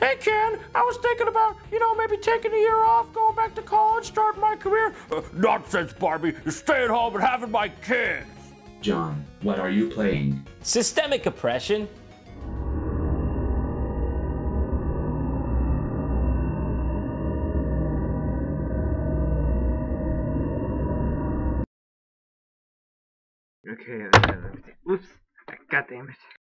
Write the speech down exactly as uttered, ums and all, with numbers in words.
Hey, Ken, I was thinking about, you know, maybe taking a year off, going back to college, starting my career. Uh, nonsense, Barbie. You're staying home and having my kids. John, what are you playing? Systemic oppression. Okay, uh, oops, god damn it.